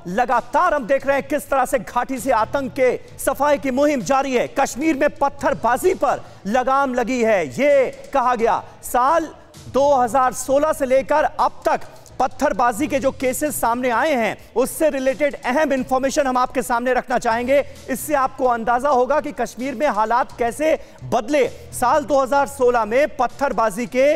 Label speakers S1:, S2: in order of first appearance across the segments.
S1: लगातार हम देख रहे हैं किस तरह से घाटी से आतंक के सफाई की मुहिम जारी है। कश्मीर में पत्थरबाजी पर लगाम लगी है। ये कहा गया साल 2016 से लेकर अब तक पत्थरबाजी के जो केसेस सामने आए हैं उससे रिलेटेड अहम इंफॉर्मेशन हम आपके सामने रखना चाहेंगे। इससे आपको अंदाजा होगा कि कश्मीर में हालात कैसे बदले। साल 2016 में पत्थरबाजी के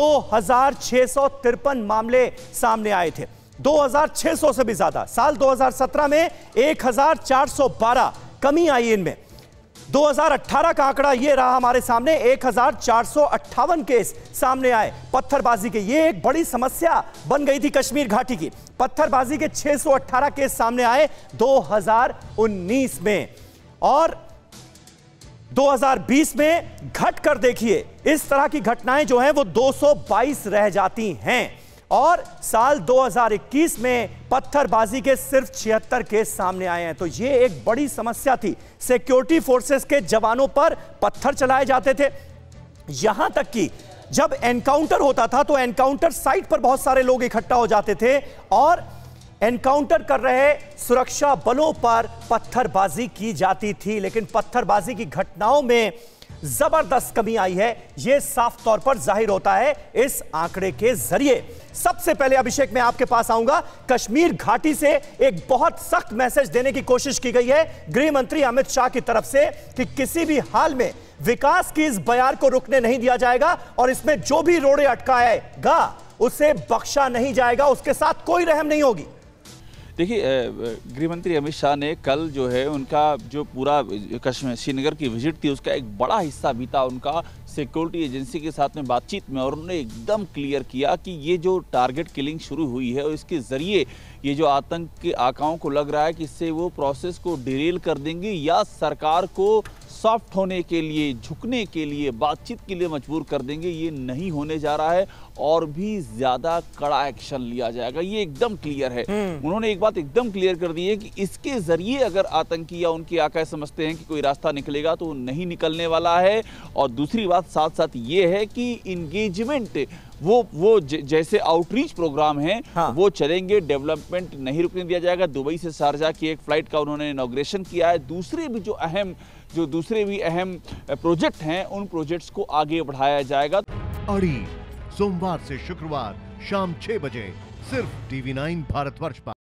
S1: 2653 मामले सामने आए थे, 2600 से भी ज्यादा। साल 2017 में 1412, कमी आई इनमें। 2018 का आंकड़ा ये रहा हमारे सामने, 1458 केस सामने आए पत्थरबाजी के। ये एक बड़ी समस्या बन गई थी कश्मीर घाटी की। पत्थरबाजी के 618 केस सामने आए 2019 में, और 2020 में घट कर देखिए इस तरह की घटनाएं जो हैं वो 222 रह जाती हैं। और साल 2021 में पत्थरबाजी के सिर्फ 76 केस सामने आए हैं। तो ये एक बड़ी समस्या थी। सिक्योरिटी फोर्सेस के जवानों पर पत्थर चलाए जाते थे, यहां तक कि जब एनकाउंटर होता था तो एनकाउंटर साइट पर बहुत सारे लोग इकट्ठा हो जाते थे और एनकाउंटर कर रहे सुरक्षा बलों पर पत्थरबाजी की जाती थी। लेकिन पत्थरबाजी की घटनाओं में जबरदस्त कमी आई है, यह साफ तौर पर जाहिर होता है इस आंकड़े के जरिए। सबसे पहले अभिषेक मैं आपके पास आऊंगा। कश्मीर घाटी से एक बहुत सख्त मैसेज देने की कोशिश की गई है गृह मंत्री अमित शाह की तरफ से कि किसी भी हाल में विकास की इस बयार को रुकने नहीं दिया जाएगा और इसमें जो भी रोड़े अटकाएगा उसे बख्शा नहीं जाएगा, उसके साथ कोई रहम नहीं होगी।
S2: देखिए, गृह मंत्री अमित शाह ने कल जो है उनका जो पूरा कश्मीर श्रीनगर की विजिट थी उसका एक बड़ा हिस्सा बीता उनका सिक्योरिटी एजेंसी के साथ में बातचीत में, और उन्होंने एकदम क्लियर किया कि ये जो टारगेट किलिंग शुरू हुई है और इसके ज़रिए ये जो आतंक के आकाओं को लग रहा है कि इससे वो प्रोसेस को डिरेल कर देंगे या सरकार को सॉफ्ट होने के लिए, झुकने के लिए, बातचीत के लिए मजबूर कर देंगे, ये नहीं होने जा रहा है और भी ज़्यादा कड़ा एक्शन लिया जाएगा। ये एकदम क्लियर है। उन्होंने एक बात एकदम क्लियर कर दी है कि इसके ज़रिए अगर आतंकी या उनके आका समझते हैं कि कोई रास्ता निकलेगा तो नहीं निकलने वाला है। और दूसरी बात साथ साथ ये है कि इंगेजमेंट वो जैसे आउटरीच प्रोग्राम है वो चलेंगे, डेवलपमेंट नहीं रुकने दिया जाएगा। दुबई से शारजाह की एक फ्लाइट का उन्होंने इनॉग्रेशन किया है। दूसरे भी अहम प्रोजेक्ट हैं उन प्रोजेक्ट्स को आगे बढ़ाया जाएगा।
S3: अड़ी सोमवार से शुक्रवार शाम 6 बजे सिर्फ TV9 भारतवर्ष पर।